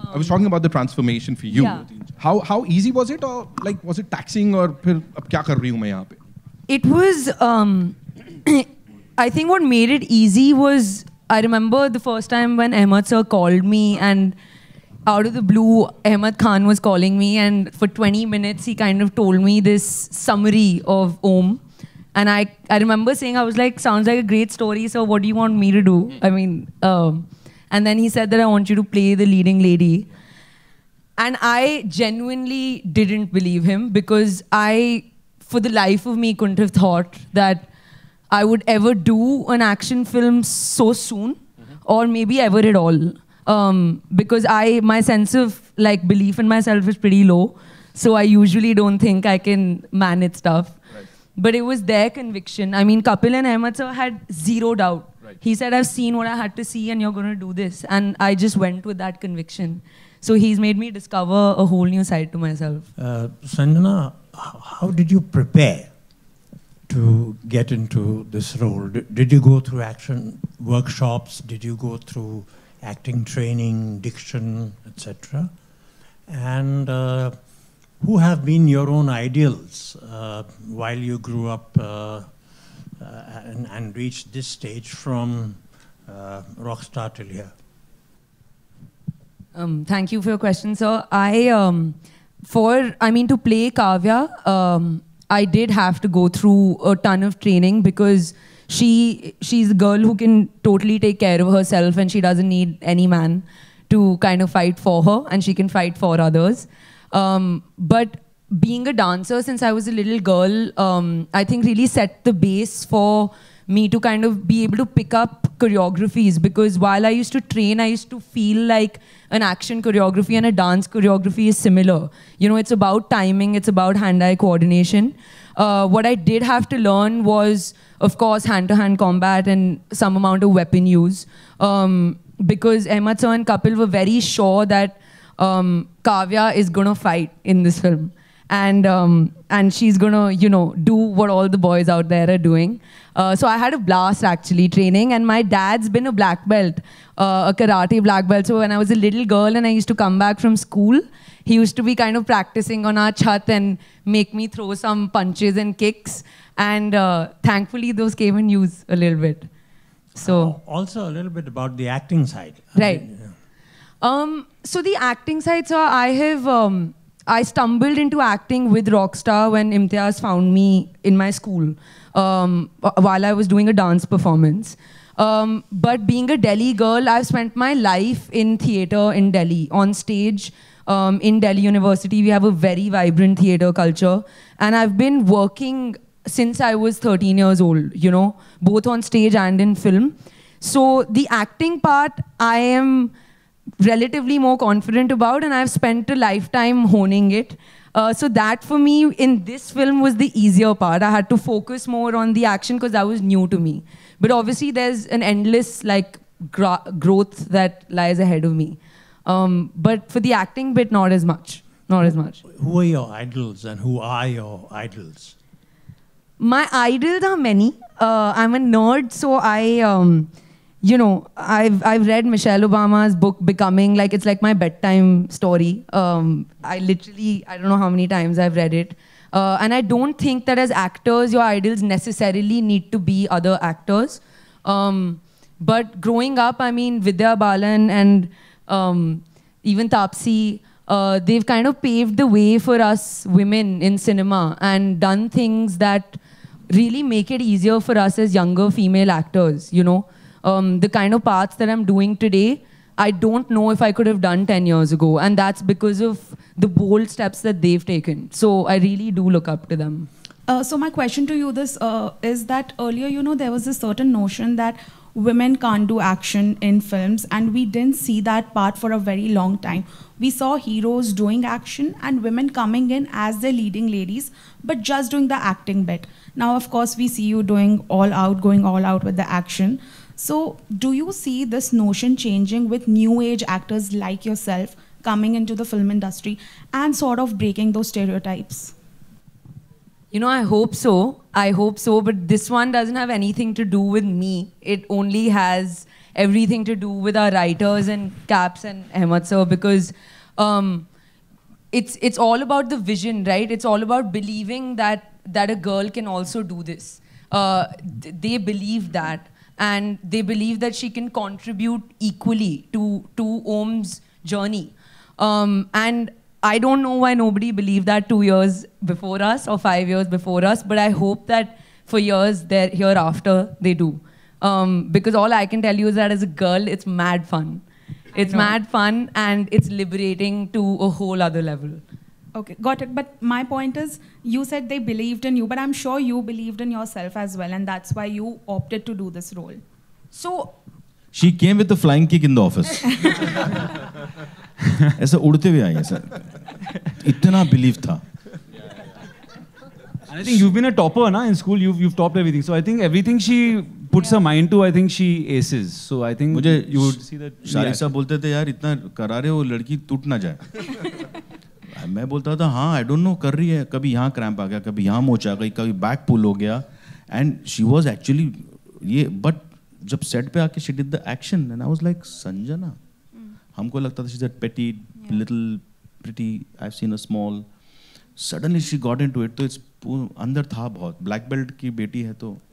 I was talking about the transformation for you. Yeah. How easy was it, or like was it taxing, or फिर अब क्या कर रही हूँ मैं यहाँ पे? It was, I think what made it easy was, I remember the first time when Ahmed sir called me, and out of the blue, Ahmed Khan was calling me, and for 20 minutes he kind of told me this summary of Om. And I remember saying, I was like, sounds like a great story, so what do you want me to do? I mean, and then he said that I want you to play the leading lady. And I genuinely didn't believe him, because I, for the life of me, couldn't have thought that I would ever do an action film so soon, or maybe ever at all. Because my sense of like belief in myself is pretty low, so I usually don't think I can manage stuff. Right. But it was their conviction. I mean, Kapil and Ahmed sir had zero doubt. Right. He said, I've seen what I had to see and you're going to do this. And I just went with that conviction. So he's made me discover a whole new side to myself. Sanjana, how did you prepare to get into this role? Did you go through action workshops? Did you go through acting training, diction, etc.? And who have been your own ideals while you grew up and reached this stage from rock star till here? Thank you for your question, sir. To play Kavya, I did have to go through a ton of training, because she's a girl who can totally take care of herself, and she doesn't need any man to kind of fight for her, and she can fight for others. But being a dancer since I was a little girl, I think really set the base for me to kind of be able to pick up choreographies, because while I used to train, I used to feel like an action choreography and a dance choreography is similar. You know, it's about timing, it's about hand-eye coordination. What I did have to learn was, of course, hand-to-hand combat and some amount of weapon use. Because Ahmed sir and Kapil were very sure that Kavya is going to fight in this film. And she's going to, you know, do what all the boys out there are doing. So I had a blast actually training, and my dad's been a black belt, a karate black belt. So when I was a little girl and I used to come back from school, he used to be kind of practicing on our chat and make me throw some punches and kicks. And thankfully those came in use a little bit. So also a little bit about the acting side. Right. So the acting side, so I stumbled into acting with Rockstar when Imtiaz found me in my school while I was doing a dance performance. But being a Delhi girl, I've spent my life in theatre in Delhi, on stage. In Delhi University, we have a very vibrant theatre culture. And I've been working since I was 13 years old, you know, both on stage and in film. So the acting part, I am relatively more confident about, and I've spent a lifetime honing it. So that for me in this film was the easier part. I had to focus more on the action because that was new to me. But obviously there's an endless like growth that lies ahead of me. But for the acting bit, not as much. Not as much. Who are your idols and who are your idols? My idols are many. I'm a nerd, so I've read Michelle Obama's book Becoming, like it's like my bedtime story. I don't know how many times I've read it. And I don't think that as actors, your idols necessarily need to be other actors. But growing up, I mean, Vidya Balan and even Taapsee, they've kind of paved the way for us women in cinema and done things that really make it easier for us as younger female actors, you know. The kind of parts that I'm doing today, I don't know if I could have done 10 years ago. And that's because of the bold steps that they've taken. So I really do look up to them. So my question to you is that earlier, you know, there was a certain notion that women can't do action in films, and we didn't see that part for a very long time. We saw heroes doing action and women coming in as the leading ladies, but just doing the acting bit. Now, of course, we see you doing all out, going all out with the action. So do you see this notion changing with new age actors like yourself coming into the film industry and sort of breaking those stereotypes? You know, I hope so. I hope so. But this one doesn't have anything to do with me. It only has everything to do with our writers and Caps and Ahmed sir, because it's all about the vision, right? It's all about believing that a girl can also do this. They believe that, and they believe that she can contribute equally to Om's journey. And I don't know why nobody believed that 2 years before us or 5 years before us, but I hope that for years hereafter they do. Because all I can tell you is that as a girl, it's mad fun. It's mad fun, and it's liberating to a whole other level. Okay, got it. But my point is, you said they believed in you, but I'm sure you believed in yourself as well, and that's why you opted to do this role. So she came with a flying kick in the office. ऐसा उड़ते हुए आई है sir, इतना believe था. And I think you've been a topper, na? In school, you've topped everything. So I think everything she puts her mind to, I think she aces. So I think you would see that. Shariq साहब बोलते थे यार इतना करा रहे हो लड़की टूट ना जाए. मैं बोलता था हाँ I don't know कर रही है, कभी यहाँ क्रैम्प आ गया, कभी यहाँ मोच आ गई, कभी बैक पुल हो गया. And she was actually ये, but जब सेट पे आके she did the action and I was like Sanjana. हमको लगता था she's that petty, little, pretty. I've seen her small. Suddenly she got into it. तो it's अंदर था बहुत. ब्लैक बेल्ट की बेटी है तो